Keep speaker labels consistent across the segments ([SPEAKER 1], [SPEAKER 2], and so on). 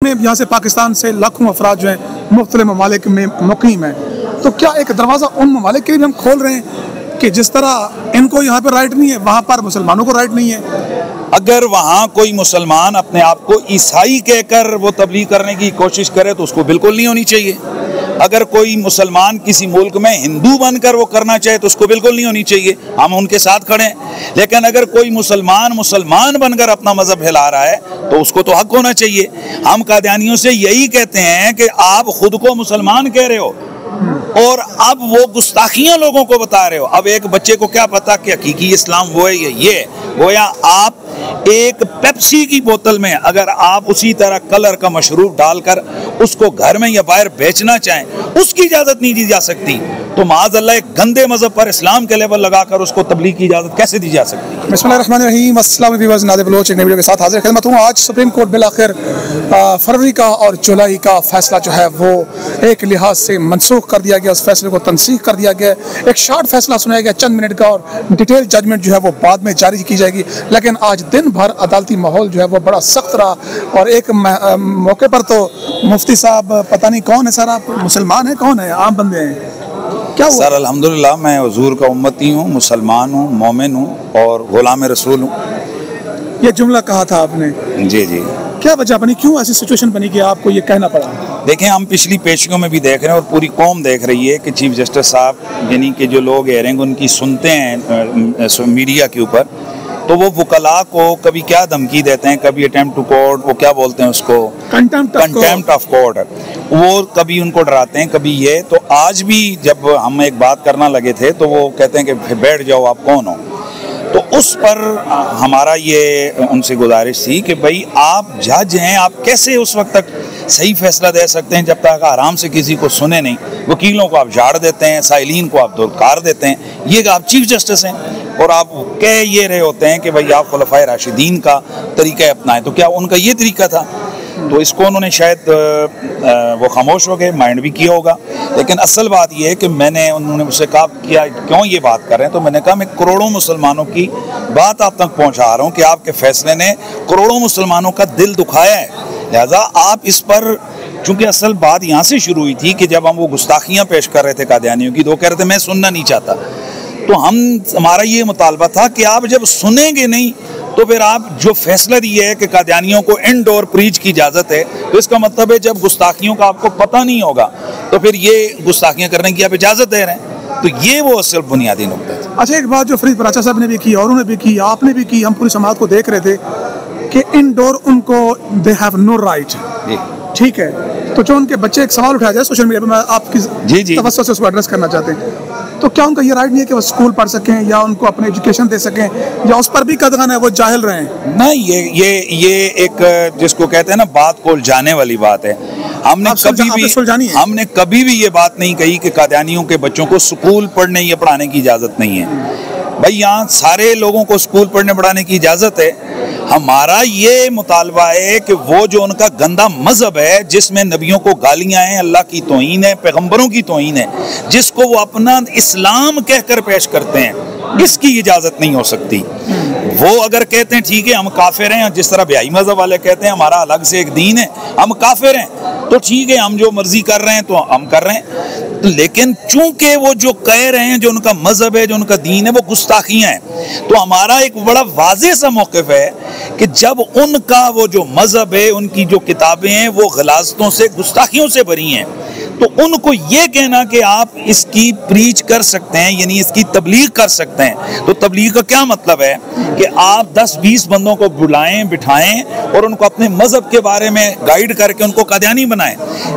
[SPEAKER 1] में यहाँ से पाकिस्तान से लाखों अफराद जो हैं मुख्तलिफ ममालिक में मुकीम हैं, तो क्या एक दरवाज़ा उन ममालिक के लिए भी हम खोल रहे हैं कि जिस तरह इनको यहाँ पर राइट नहीं है वहाँ पर मुसलमानों को राइट नहीं है?
[SPEAKER 2] अगर वहाँ कोई मुसलमान अपने आप को ईसाई कहकर वो तबलीग करने की कोशिश करे तो उसको बिल्कुल नहीं होनी चाहिए। अगर कोई मुसलमान किसी मुल्क में हिंदू बनकर वो करना चाहे तो उसको बिल्कुल नहीं होनी चाहिए, हम उनके साथ खड़े हैं। लेकिन अगर कोई मुसलमान बनकर अपना मजहब फैला रहा है तो उसको तो हक होना चाहिए। हम कादियानियों से यही कहते हैं कि आप खुद को मुसलमान कह रहे हो और अब वो गुस्ताखियां लोगों को बता रहे हो। अब एक बच्चे को क्या पता कि हकीकी इस्लाम वो है या ये, गोया आप एक पेप्सी की बोतल में अगर आप उसी तरह कलर का मशरूब डालकर उसको घर में या बाहर बेचना चाहें, उसकी इजाजत नहीं दी जा सकती। तो माज़अल्लाह एक गंदे मजहब पर इस्लाम के लेवल लगाकर उसको तबलीग की इजाजत कैसे दी जा सकती है?
[SPEAKER 1] बिस्मिल्लाहिर्रहमानिर्रहीम। अस्सलाम वालेकुम। नादिर बलोच एक नई वीडियो के साथ हाजिर खिदमत हूँ। आज सुप्रीम कोर्ट बिल आखिर फरवरी का और जुलाई का फैसला जो है वो एक लिहाज से मनसूख कर दिया गया, उस फैसले को तनसीख कर दिया गया। एक शॉर्ट फैसला सुनाया गया चंद मिनट का, और डिटेल जजमेंट जो है वो बाद में जारी की जाएगी। लेकिन आज दिन भर अदालती माहौल जो है वो बड़ा सख्त रहा, और एक मौके पर तो मुफ्ती साहब, पता नहीं कौन है सर, आप मुसलमान हैं कौन है, आम बंदे हैं, क्या हुआ?
[SPEAKER 2] सर अल्हम्दुलिल्लाह मैं हुजूर का उम्मती हूँ, मुसलमान हूँ, मोमिन हूँ और गुलाम रसूल हूँ।
[SPEAKER 1] ये जुमला कहा था आपने?
[SPEAKER 2] जी जी।
[SPEAKER 1] क्या वजह बनी, क्यों ऐसी सिचुएशन बनी कि आपको ये कहना पड़ा?
[SPEAKER 2] देखें, हम पिछली पेशियों में भी देख रहे हैं और पूरी कौम देख रही है कि चीफ जस्टिस साहब यानी कि जो लोग हेयरिंग उनकी सुनते हैं मीडिया के ऊपर, तो वो वकला को कभी क्या धमकी देते हैं, कभी अटेम्प्ट टू कोर्ट, वो क्या बोलते हैं उसको, कंटेम्प्ट ऑफ कोर्ट, वो कभी उनको डराते हैं, कभी ये। तो आज भी जब हम एक बात करना लगे थे तो वो कहते हैं कि बैठ जाओ, आप कौन हो। तो उस पर हमारा ये उनसे गुजारिश थी कि भाई आप जज हैं, आप कैसे उस वक्त तक सही फैसला दे सकते हैं जब तक आराम से किसी को सुने नहीं। वकीलों को आप झाड़ देते हैं, साइलिन को आप दुरकार देते हैं, ये आप चीफ जस्टिस हैं और आप कह ये रहे होते हैं कि भाई आप खुलफाए राशिदीन का तरीका अपनाएं। तो क्या उनका ये तरीका था? तो इसको उन्होंने शायद वो खामोश हो गए, माइंड भी किया होगा। लेकिन असल बात यह है कि उन्होंने मुझसे कहा किया क्यों ये बात कर रहे हैं, तो मैंने कहा मैं करोड़ों मुसलमानों की बात आप तक पहुंचा रहा हूं कि आपके फैसले ने करोड़ों मुसलमानों का दिल दुखाया है। लिहाजा आप इस पर, चूंकि असल बात यहाँ से शुरू हुई थी कि जब हम वो गुस्ताखियाँ पेश कर रहे थे कादियानियों की, तो कह रहे थे मैं सुनना नहीं चाहता। तो हमारा ये मुतालबा था कि आप जब सुनेंगे नहीं तो फिर आप जो फैसला दिए है कि कादियानियों को इनडोर प्रीच की इजाज़त है, तो इसका मतलब है जब गुस्ताखियों का आपको पता नहीं होगा तो फिर ये गुस्ताखियाँ करने की आप इजाज़त दे रहे हैं। तो ये वो असल बुनियादी नुकता है।
[SPEAKER 1] अच्छा, एक बात जो फरीद बराचा साहब ने भी की और उन्होंने भी की, आपने भी की, हम पूरी समाज को देख रहे थे कि इनडोर उनको दे हैव नो राइट। ठीक है, तो जो उनके बच्चे एक सवाल उठाया जाए सोशल मीडिया पर, मैं आपकी तवज्जो से उसको एड्रेस करना चाहते हैं, तो क्या उनका ये राइट नहीं है कि वो स्कूल पढ़ सकें या उनको अपने एजुकेशन दे सकें, या उस पर भी कदगन है वो जाहिल रहे हैं?
[SPEAKER 2] नहीं, ये एक जिसको कहते हैं ना बात को जाने वाली बात है। हमने कभी भी ये बात नहीं कही कि कादियानियों के बच्चों को स्कूल पढ़ने या पढ़ाने की इजाज़त नहीं है। भाई यहाँ सारे लोगों को स्कूल पढ़ने पढ़ाने की इजाज़त है। हमारा ये मुतालबा है कि वो जो उनका गंदा मजहब है जिसमें नबियों को गालियाँ हैं, अल्लाह की तौहीन है, पैगम्बरों की तौहीन है, जिसको वो अपना इस्लाम कहकर पेश करते हैं, इसकी इजाज़त नहीं हो सकती। वो अगर कहते हैं ठीक है हम काफिर हैं, जिस तरह ब्याई मजहब वाले कहते हैं हमारा अलग से एक दीन है, हम काफिर हैं, तो ठीक है हम जो मर्जी कर रहे हैं तो हम कर रहे हैं। लेकिन चूंकि वो जो कह रहे हैं, जो उनका मजहब है, जो उनका दीन है, वो गुस्ताखियाँ हैं, तो हमारा एक बड़ा वाज़ेह सा मौक़िफ़ है कि जब उनका वो जो मजहब है, उनकी जो किताबें हैं वो गलाज़तों से, गुस्ताखियों से भरी हैं, तो उनको ये कहना कि आप इसकी प्रीच कर सकते हैं, यानी इसकी तबलीग कर सकते हैं। तो तबलीग का क्या मतलब है कि आप 10-20 बंदों को बुलाएं, बिठाएं और उनको अपने मजहब के बारे में गाइड करके उनको कादियानी बनाएं।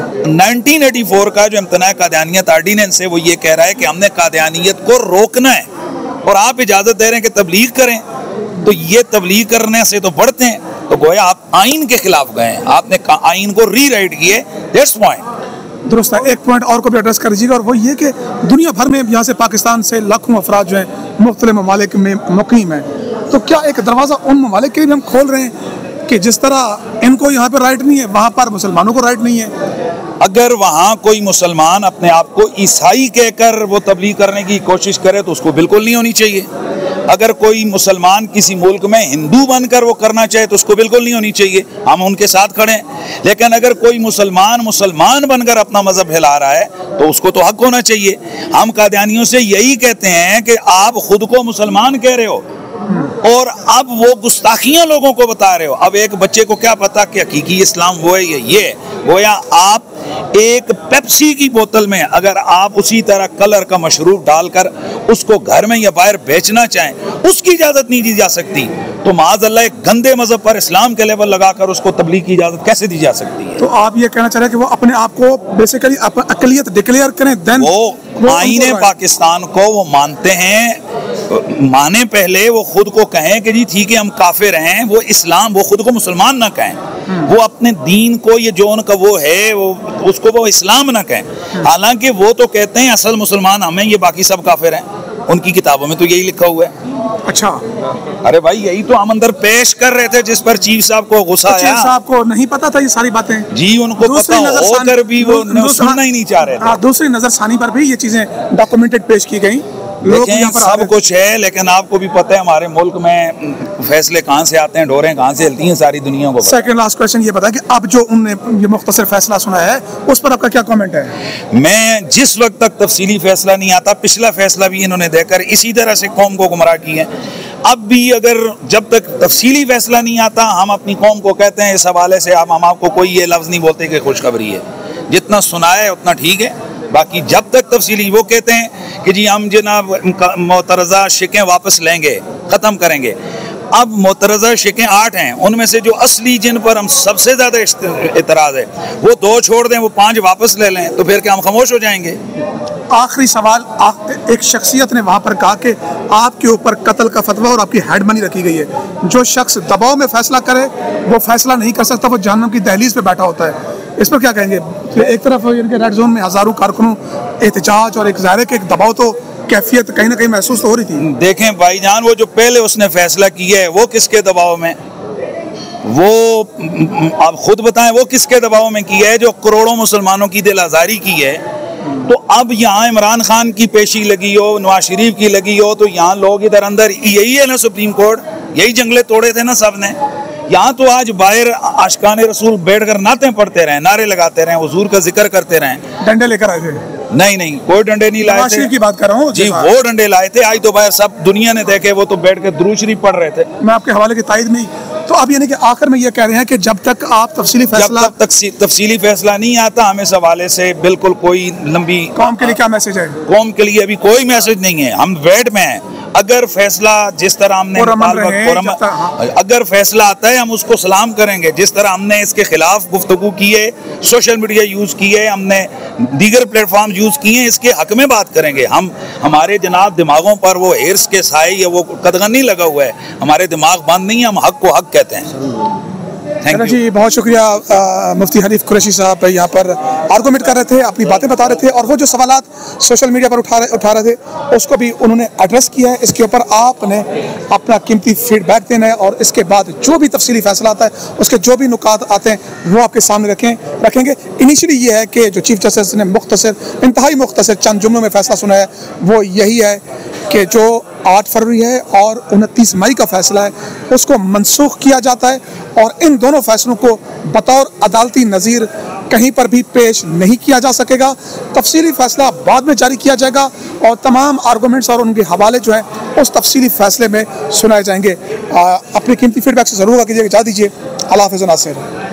[SPEAKER 2] 1984 का जो इम्तनाए कादियानियत आर्डिनेंस है वो ये कह रहा है कि हमने कादियानियत को रोकना है, और आप इजाज़त दे रहे हैं कि तबलीग करें। तो ये तबलीग करने से तो बढ़ते हैं, तो गोया आप आइन के खिलाफ गए हैं, आपने आइन को रीराइट किए। That's point.
[SPEAKER 1] दुरुस्त है। एक पॉइंट और को भी एड्रेस कर दीजिएगा, और वो ये कि दुनिया भर में यहाँ से पाकिस्तान से लाखों अफराद जो हैं मुख्तलिफ ममालिक में मुकीम हैं, तो क्या एक दरवाज़ा उन ममालिक के लिए भी हम खोल रहे हैं कि जिस तरह इनको यहाँ पर राइट नहीं है वहाँ पर मुसलमानों को राइट नहीं है?
[SPEAKER 2] अगर वहाँ कोई मुसलमान अपने आप को ईसाई कहकर वो तबलीग करने की कोशिश करे तो उसको बिल्कुल नहीं होनी चाहिए। अगर कोई मुसलमान किसी मुल्क में हिंदू बनकर वो करना चाहे तो उसको बिल्कुल नहीं होनी चाहिए, हम उनके साथ खड़े हैं। लेकिन अगर कोई मुसलमान बनकर अपना मजहब फैला रहा है तो उसको तो हक होना चाहिए। हम कादियानियों से यही कहते हैं कि आप खुद को मुसलमान कह रहे हो और अब वो गुस्ताखियां लोगों को बता रहे हो। अब एक बच्चे को क्या पता कि हकीकी इस्लाम वो है ये गोया आप एक पेप्सी की बोतल में अगर आप उसी तरह कलर का मशरूब डालकर उसको घर में या बाहर बेचना चाहें, उसकी इजाजत नहीं दी जा सकती। तो माज़अल्लाह एक गंदे मजहब पर इस्लाम के लेवल लगाकर उसको तबलीग की इजाजत कैसे दी जा सकती है?
[SPEAKER 1] तो आप ये कहना चाह रहे हैं कि वो अपने आप को बेसिकली अकलियत डिक्लेयर करें, देन
[SPEAKER 2] वो आईने पाकिस्तान को वो मानते हैं, माने पहले वो खुद को कहें कि जी ठीक है हम काफिर हैं, वो इस्लाम, वो खुद को मुसलमान ना कहें, वो अपने दीन को ये जो उनका वो है वो उसको वो इस्लाम ना कहें। हालांकि वो तो कहते हैं असल मुसलमान हमें, ये बाकी सब काफिर हैं। उनकी किताबों में तो यही लिखा हुआ है।
[SPEAKER 1] अच्छा,
[SPEAKER 2] अरे भाई यही तो हम अंदर पेश कर रहे थे, जिस पर चीफ साहब को गुस्सा आया।
[SPEAKER 1] चीफ साहब को नहीं पता था ये सारी बातें?
[SPEAKER 2] जी उनको पता होकर भी वो सुनना ही नहीं चाह रहे थे।
[SPEAKER 1] दूसरी नजरसानी पर भी ये चीजें डॉक्यूमेंटेड पेश की गई।
[SPEAKER 2] लेकिन सब कुछ है, लेकिन आपको भी पता है हमारे मुल्क में फैसले कहाँ से आते हैं, डोरें कहाँ से हिलती हैं, सारी दुनिया को।
[SPEAKER 1] सेकंड लास्ट क्वेश्चन ये बता कि अब जो उनने ये मुख्तसर फैसला सुना है उस पर आपका क्या कमेंट है?
[SPEAKER 2] मैं जिस वक्त तक तफसीली फैसला नहीं आता, पिछला फैसला भी इन्होंने देकर इसी तरह से कौम को गुमराह की है, अब भी अगर जब तक तफसीली फैसला नहीं आता हम अपनी कौम को कहते हैं इस हवाले से हम आपको कोई ये लफ्ज़ नहीं बोलते कि खुशखबरी है, जितना सुना है उतना ठीक है। बाकी जब तक तफसीली, वो कहते हैं कि जी हम जनाब मोतरज़ा शिकें वापस लेंगे, ख़त्म करेंगे। अब मोतरज़ा शिकें 8 हैं, उनमें से जो असली जिन पर हम सबसे ज़्यादा एतराज़ है वो 2 छोड़ दें, वो 5 वापस ले लें, तो फिर क्या हम खामोश हो जाएंगे?
[SPEAKER 1] आखिरी सवाल, एक शख्सियत ने वहाँ पर कहा कि आपके ऊपर कत्ल का फतवा और आपकी हेड मनी रखी गई है, जो शख्स दबाव में फैसला करे वो फैसला नहीं कर सकता, वो जहन्नम की दहलीज पे बैठा होता है। इस पर क्या कहेंगे? एक तरफ इनके रेड जोन में हज़ारों कारकुनों एहतजाज और एक ज़ाहिर के एक दबाव तो कैफियत कहीं ना कहीं महसूस तो हो रही थी।
[SPEAKER 2] देखें भाईजान, वो जो पहले उसने फैसला किया है वो किसके दबाव में, वो आप खुद बताएं वो किसके दबाव में किया है? जो करोड़ों मुसलमानों की दिल आज़ारी की है। तो अब यहाँ इमरान खान की पेशी लगी हो, नवाज शरीफ की लगी हो, तो यहाँ लोग इधर अंदर यही है ना, सुप्रीम कोर्ट यही जंगले तोड़े थे ना सब ने। यहाँ तो आज बाहर आशिकाने रसूल बैठकर नाते पढ़ते रहे, नारे लगाते रहे, हुजूर का जिक्र करते रहे।
[SPEAKER 1] डंडे लेकर आए थे?
[SPEAKER 2] नहीं, कोई डंडे नहीं लाए थे।
[SPEAKER 1] की बात कर रहा हूँ
[SPEAKER 2] जी, वो डंडे लाए थे। आज तो बाहर सब दुनिया ने देखे, वो तो बैठ के दुरूद शरीफ पढ़ रहे थे।
[SPEAKER 1] मैं आपके हवाले की तायद नहीं। तो अब यानी कि आखिर में ये कह रहे हैं कि जब तक आप तफसीली
[SPEAKER 2] फैसला नहीं आता, हमें इस हवाले से बिल्कुल कोई लंबी।
[SPEAKER 1] कौम के लिए क्या मैसेज है?
[SPEAKER 2] कौम के लिए अभी कोई मैसेज नहीं है, हम वेट में हैं। अगर फैसला जिस तरह हमने अगर फैसला आता है हम उसको सलाम करेंगे, जिस तरह हमने इसके खिलाफ गुफ्तगू की है, सोशल मीडिया यूज़ की है, हमने दीगर प्लेटफॉर्म यूज़ किए हैं, इसके हक में बात करेंगे। हम हमारे जनाब दिमागों पर वो हिर्स के साए या वो कदगन नहीं लगा हुआ है, हमारे दिमाग बंद नहीं है, हम हक को हक कहते हैं।
[SPEAKER 1] जी बहुत शुक्रिया। मुफ्ती हनीफ कुरैशी साहब यहाँ पर आर्गूमेंट कर रहे थे, अपनी बातें बता रहे थे, और वो जो सवालात सोशल मीडिया पर उठा रहे थे उसको भी उन्होंने एड्रेस किया है। इसके ऊपर आपने अपना कीमती फीडबैक देना है और इसके बाद जो भी तफसीली फैसला आता है उसके जो भी नुकात आते हैं वो आपके सामने रखेंगे। इनिशियली ये है कि जो चीफ जस्टिस ने इंतहाई मुख्तसर चंद जुमलों में फैसला सुना है वो यही है कि जो 8 फरवरी है और 29 मई का फैसला है उसको मनसूख किया जाता है, और इन दोनों फैसलों को बतौर अदालती नज़ीर कहीं पर भी पेश नहीं किया जा सकेगा। तफसीली फैसला बाद में जारी किया जाएगा और तमाम आर्गूमेंट्स और उनके हवाले जो हैं उस तफसीली फैसले में सुनाए जाएंगे। अपनी कीमती फीडबैक से ज़रूर कीजिएगा। जा दीजिए। अल्लाह हाफ़िज़ नासिर।